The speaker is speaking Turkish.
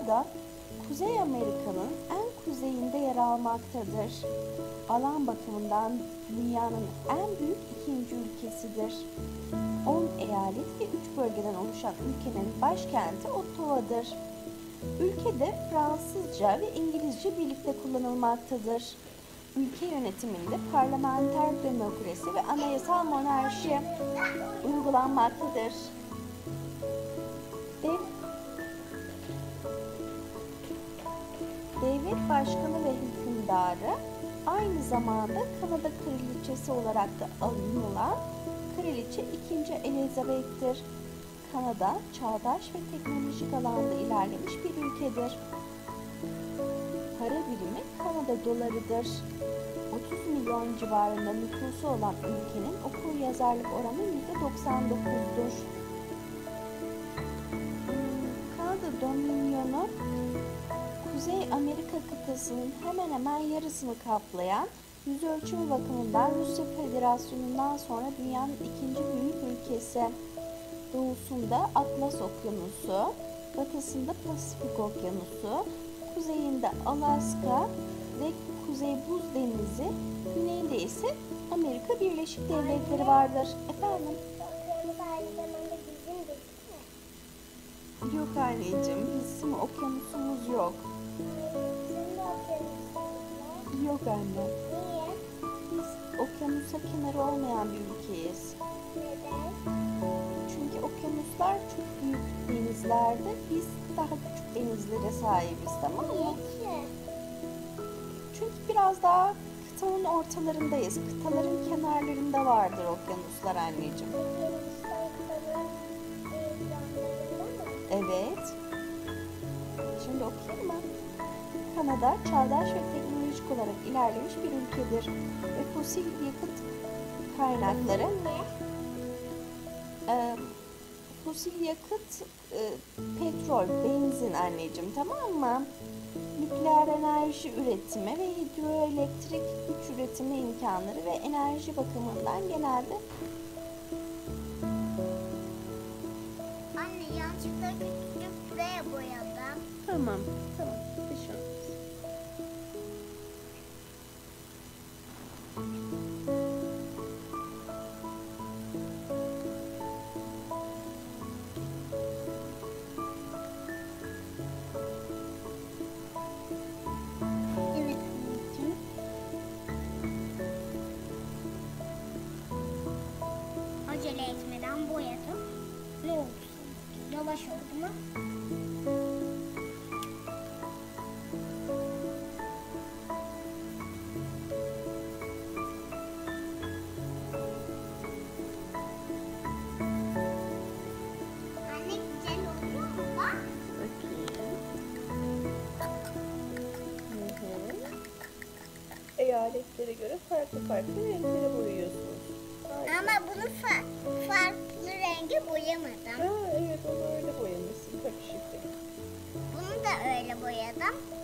Kanada, Kuzey Amerika'nın en kuzeyinde yer almaktadır. Alan bakımından dünyanın en büyük ikinci ülkesidir. 10 eyalet ve 3 bölgeden oluşan ülkenin başkenti Ottawa'dır. Ülkede Fransızca ve İngilizce birlikte kullanılmaktadır. Ülke yönetiminde parlamenter demokrasi ve anayasal monarşi uygulanmaktadır. Devlet başkanı ve hükümdarı aynı zamanda Kanada Kraliçesi olarak da anılan Kraliçe 2. Elizabeth'tir. Kanada, çağdaş ve teknolojik alanda ilerlemiş bir ülkedir. Para birimi Kanada dolarıdır. 30 milyon civarında nüfusu olan ülkenin okur yazarlık oranı %99'dur. Kanada Dominyonu, Kuzey Amerika kıtasının hemen hemen yarısını kaplayan, yüz ölçümü bakımından Rusya Federasyonu'ndan sonra dünyanın ikinci büyük ülkesi. Doğusunda Atlas Okyanusu, batısında Pasifik Okyanusu, kuzeyinde Alaska ve Kuzey Buz Denizi, güneyinde ise Amerika Birleşik Devletleri vardır. Efendim? Yok anneciğim, bizim okyanusumuz yok. Yok anne. Niye? Biz okyanusa kenarı olmayan bir ülkeyiz. Neden? Çünkü okyanuslar çok büyük denizlerde, biz daha küçük denizlere sahibiz, tamam mı? Niye? Çünkü biraz daha kıtanın ortalarındayız. Kıtaların kenarlarında vardır okyanuslar anneciğim. Evet. Şimdi okuyayım mı? Kanada, çağdaş ve teknolojik olarak ilerlemiş bir ülkedir ve fosil yakıt kaynakları fosil yakıt, petrol, benzin anneciğim, tamam mı? Nükleer enerji üretimi ve hidroelektrik güç üretimi imkanları ve enerji bakımından genelde... Anne yanlışlıkla küçücük buraya boyadım. Tamam, tamam. Bir şey olmaz. Evet. Acele etmeden boyadım. Ne oldu? Yavaş oldu mu? Anne güzel oluyor mu bak? Bakayım. Eyaletlere göre farklı farklı renkleri boyuyorsunuz. Harika. Ama bunu farklı renge boyamadım. Evet, onu öyle boyamışsın, karışık renk. Bunu da öyle boyadım.